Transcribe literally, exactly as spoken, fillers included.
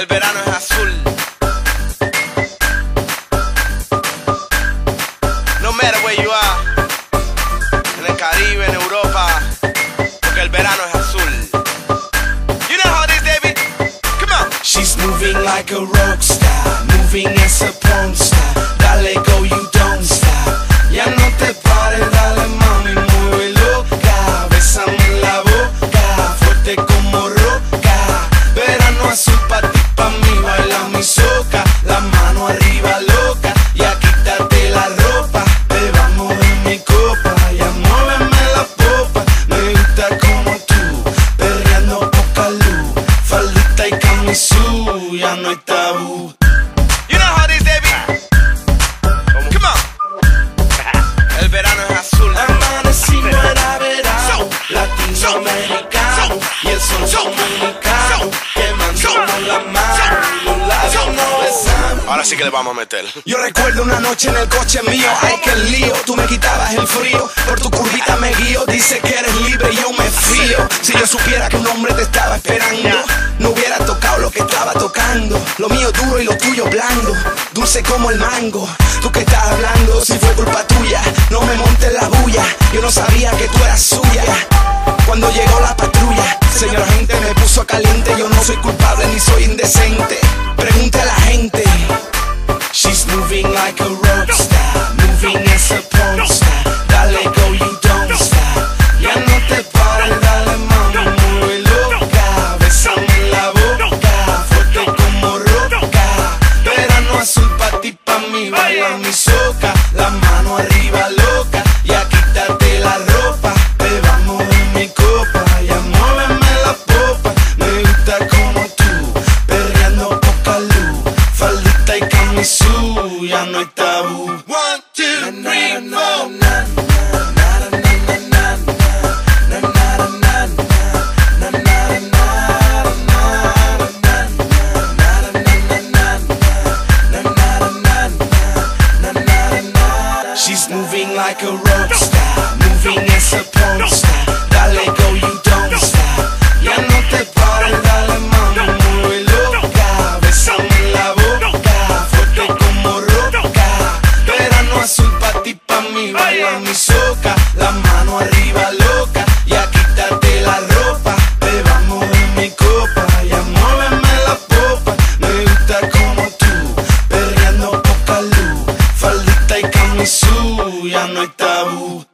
El verano es azul. No matter where you are, en el Caribe, en Europa, porque el verano es azul. You know how it is, David? Come on. She's moving like a rock star, moving as a porn star. Dale go, you don't stop. Ya no te pares, dale mami, mueve loca. Bésame en la boca, fuerte como roca. Verano azul pa' ti, pa' mí, baila mi soca. La mano arriba loca, ya quítate la ropa. Bebamos en mi copa, ya muéveme la popa. Me gusta como tú, perreando poca luz. Faldita y camisú, ya no hay tabú. You know how it is, David? Come on. El verano es azul. Amanecimos era verano, latinoamericano, y el sol dominicano, quemándonos la mano, los labios nos besamos. Ahora sí que le vamos a meter. Yo recuerdo una noche en el coche mío, ay que lío, tú me quitabas el frío, por tu curvita me guío, dice que eres libre y yo me fío. Si yo supiera que un hombre te estaba esperando, no hubiera tocado lo que estaba tocando. Lo mío duro y lo tuyo blando, dulce como el mango. Tú que estás hablando, si fue culpa tuya, no me montes la bulla. Yo no sabía que tú eras suya. Cuando llegó la patrulla, señor agente, me puso caliente. Yo no soy culpable ni soy indecente. Pregunte a la gente. She's moving like a rock star, moving as a porn star. Dale go, you don't stop. Ya no te pares, dale mami, mueve loca. Bésame en la boca, fuerte como roca. Verano azul pa' ti, pa' mí, baila mi soca. La mano arriba loca, ya quítate la ropa. Bebamos en mi copa, ya muéveme la popa. Me gusta como tú, perreando poca luz. Faldita y camisú, ya no hay tabú. One, two, three, four. She's moving like a rock star, moving as a porn star. Dale go, you don't stop. Ya no te pares, dale mami, mueve loca. Bésame en la boca, fuerte como roca. Verano azul pa' ti, pa' mí, baila mi soca. La mano arriba loca, ya quítate la ropa. Bebamos en mi copa, ya muéveme la popa. Me gusta como tú, perreando poca luz. Faldita y camisú, ya no hay tabú.